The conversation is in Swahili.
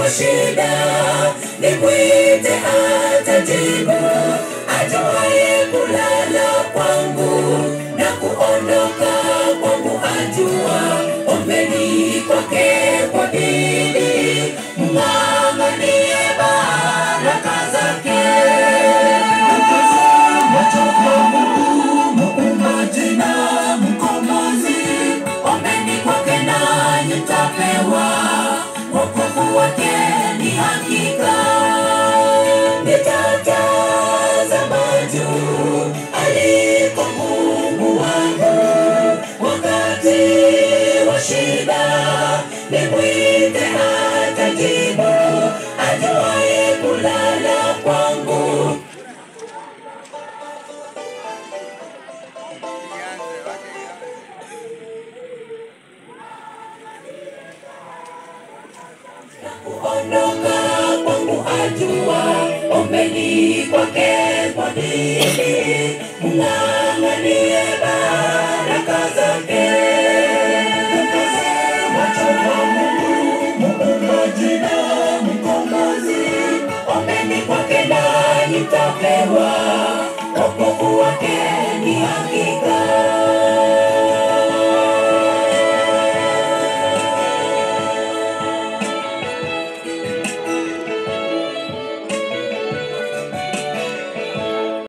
wa shida, nimwite atajibu. Ajuaye kulala kwangu na kuondoka kwangu ajua. Ombeni kwake kwa bidii, mng'ang'anie baraka zake. Macho kwa Mungu muumbaji na mkombozi. Ombeni kwake nanyi mtapewa, wokovu wake ni hakika. Nitatazama juu aliko Mungu wangu, wakati wa shida nimwite atajibu. Ajuaye kulala kwangu. Kuondoka kwangu ajua. Ombeni kwake kwa bidii, mng'ang'anie baraka zake. Macho kwa Mungu muumbaji na mkombozi. Ombeni kwake nanyi mtapewa, wokovu wake ni hakika.